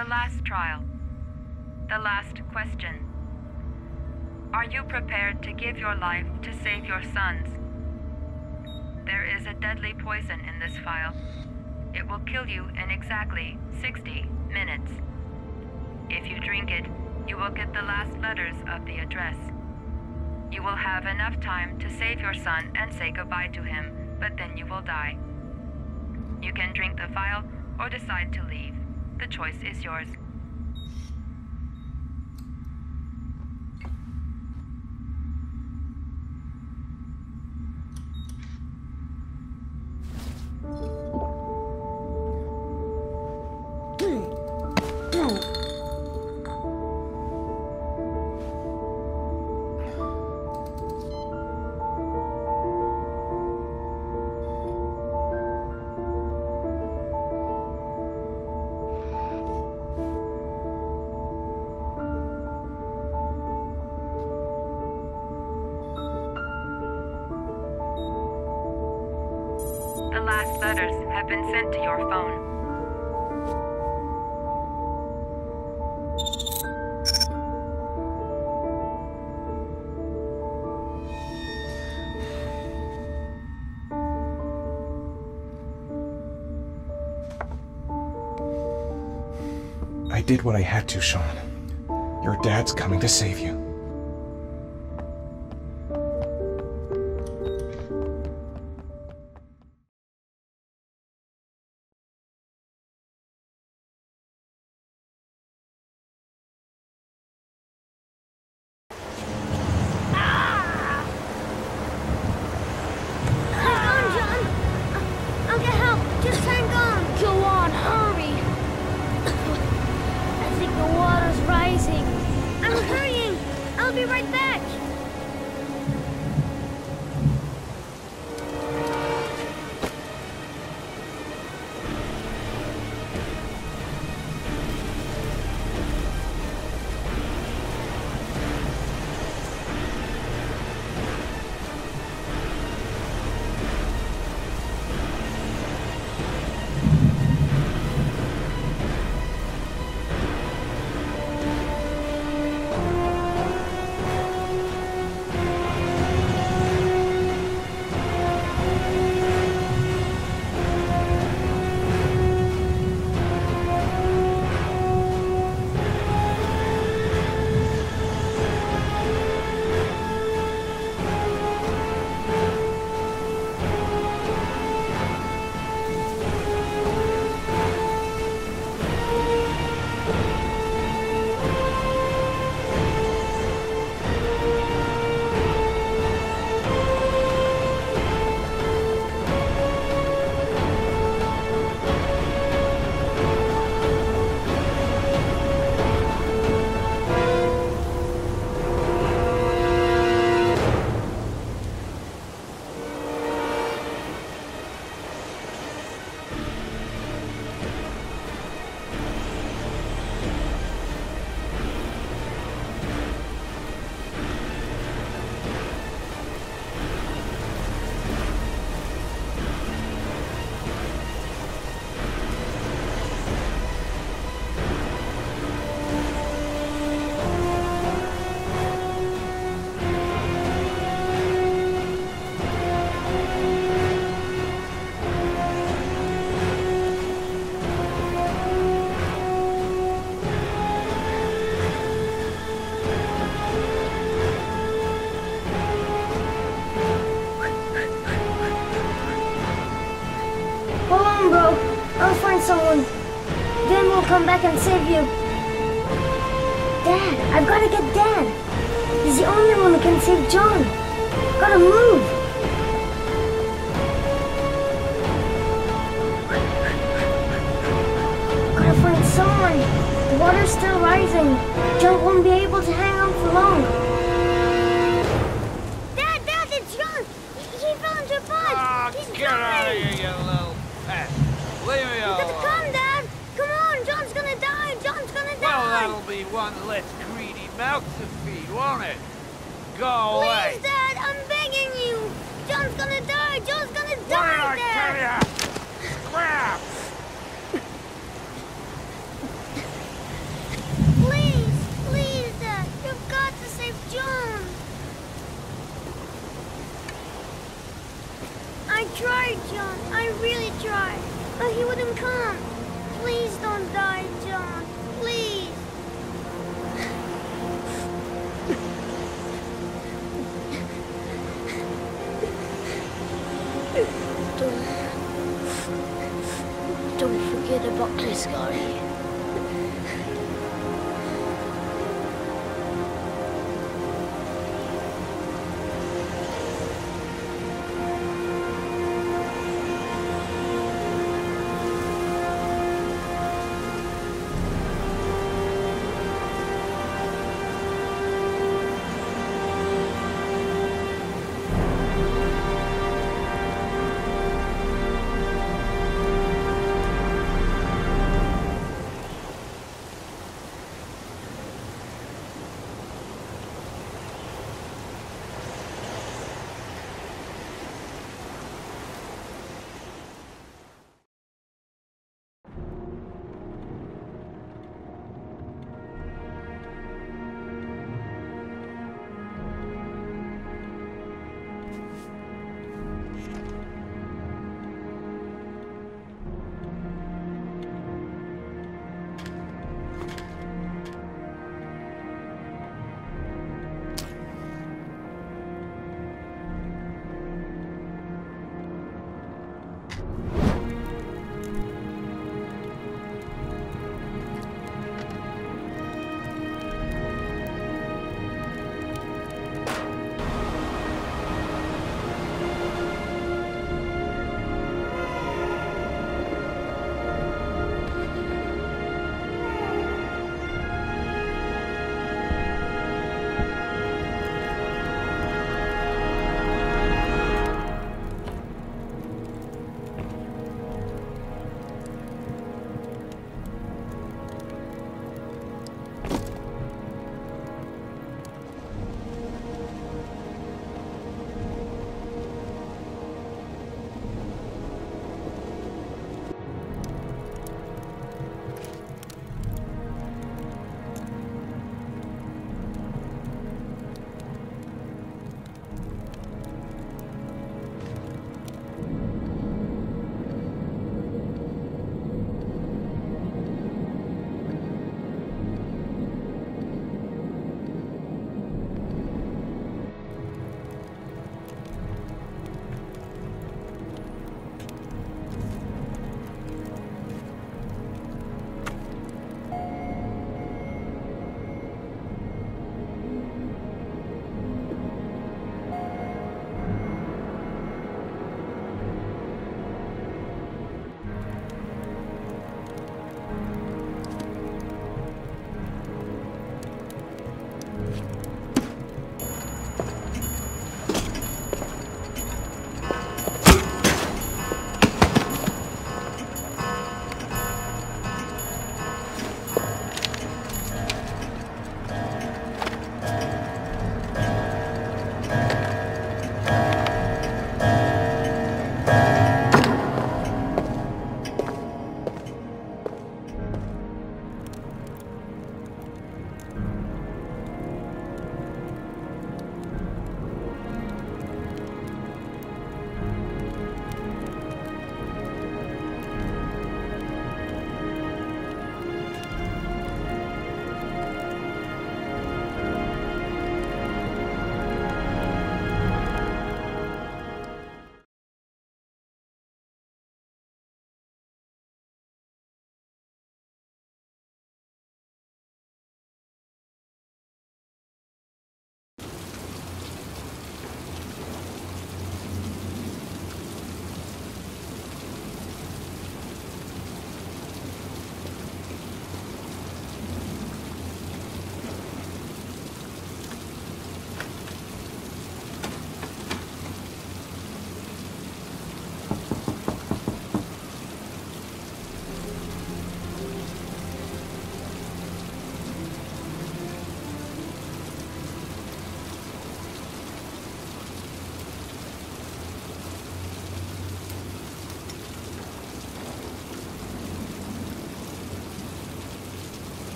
The last trial. The last question. Are you prepared to give your life to save your sons? There is a deadly poison in this vial. It will kill you in exactly 60 minutes. If you drink it, you will get the last letters of the address. You will have enough time to save your son and say goodbye to him, but then you will die. You can drink the vial or decide to leave. The choice is yours. The last letters have been sent to your phone. I did what I had to, Sean. Your dad's coming to save you. I'll be right back! I'll find someone. Then we'll come back and save you. Dad, I've got to get Dad. He's the only one that can save John. Gotta move. Gotta find someone. The water's still rising. John won't be able to hang on for long. Dad, it's John. He fell into a pond. He's get out of here, you little pest. Leave me alone. Come, Dad. Come on, John's gonna die. John's gonna die. Well, that'll be one less greedy mouth to feed, won't it? Go away. Please, Dad, I'm begging you. John's gonna die. John's gonna die, Dad. Tell ya? Crap. I tried, John. I really tried. But he wouldn't come. Please don't die, John. Please. Don't forget about this, Gary.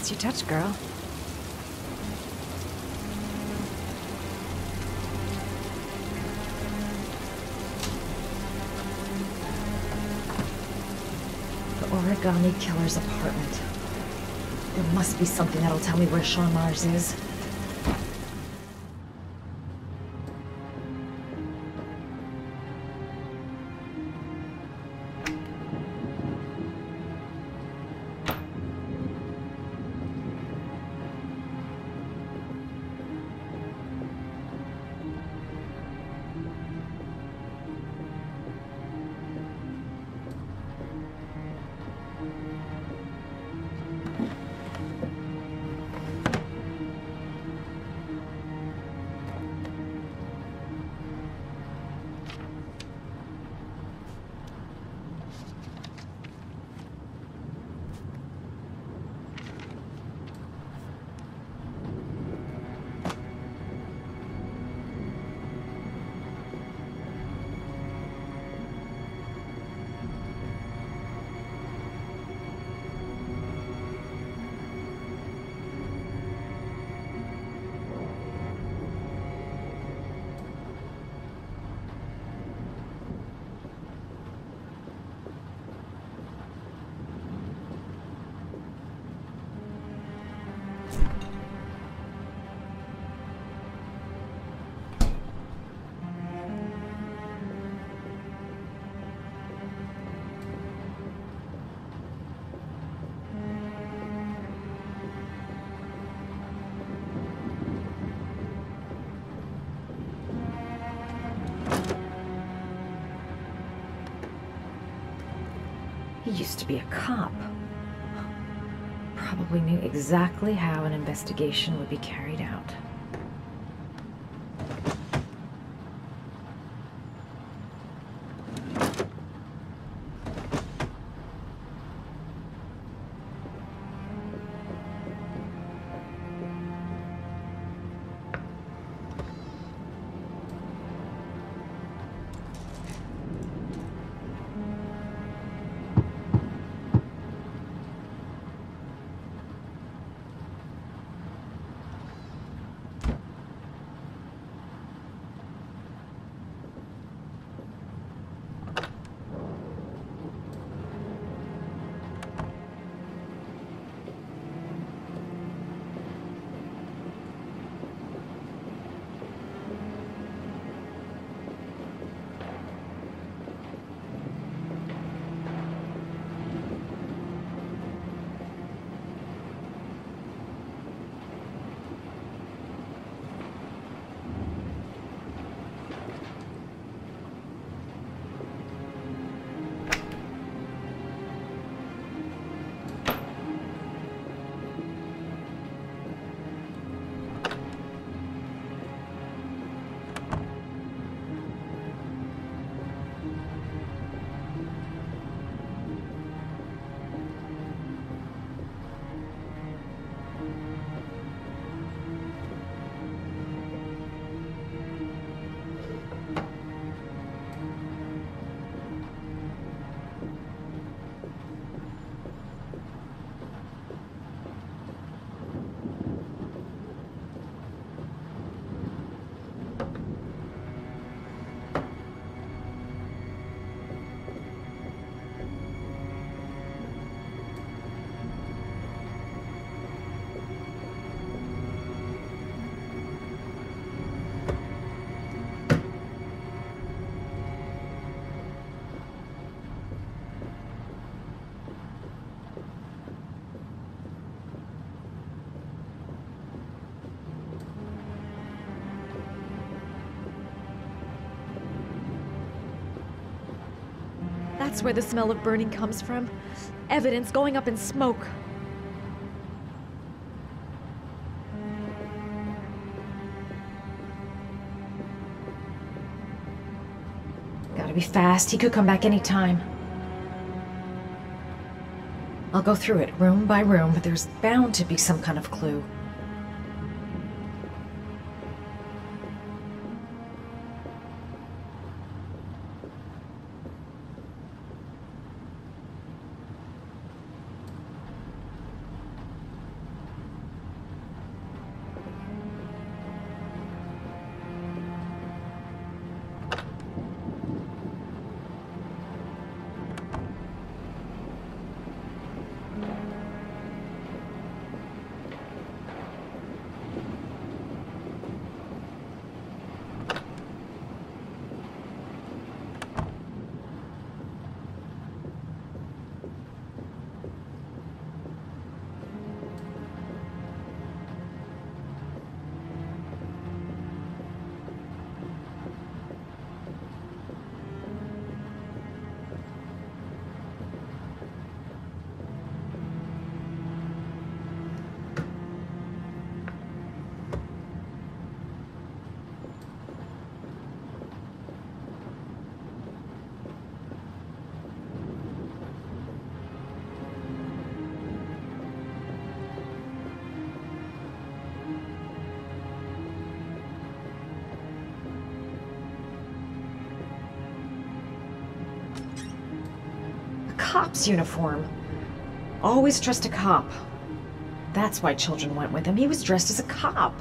else you touch, girl? The Origami Killer's apartment. There must be something that'll tell me where Sean Mars is. He used to be a cop. Probably knew exactly how an investigation would be carried out. That's where the smell of burning comes from. Evidence going up in smoke. Gotta be fast. He could come back any time. I'll go through it room by room, but there's bound to be some kind of clue. cop's uniform. Always trust a cop. That's why children went with him. He was dressed as a cop.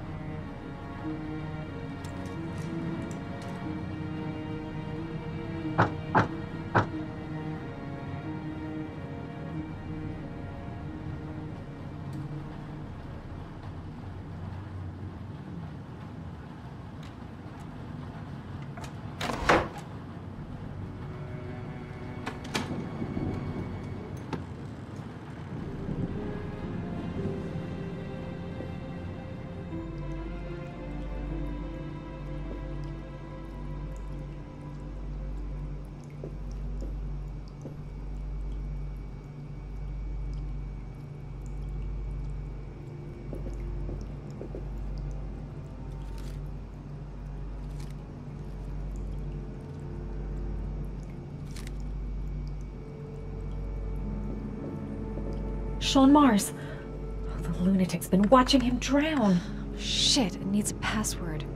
Sean Mars. Oh, the lunatic's been watching him drown. Shit, it needs a password.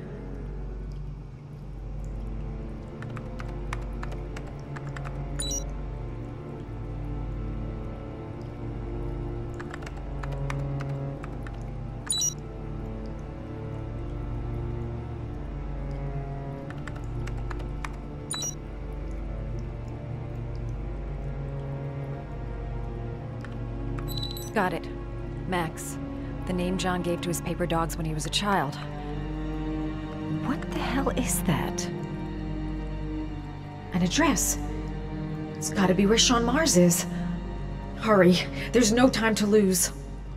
Got it. Max. The name John gave to his paper dogs when he was a child. What the hell is that? An address. It's gotta be where Sean Mars is. Hurry. There's no time to lose.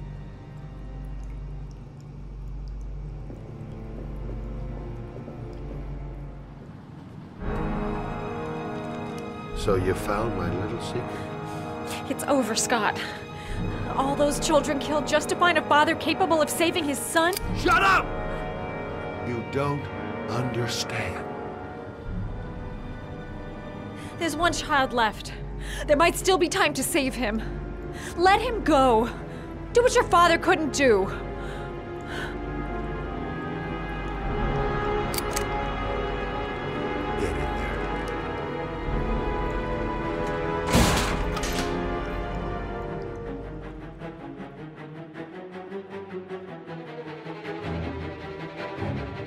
So you found my little secret? It's over, Scott. All those children killed just to find a father capable of saving his son? Shut up! You don't understand. There's one child left. There might still be time to save him. Let him go. Do what your father couldn't do.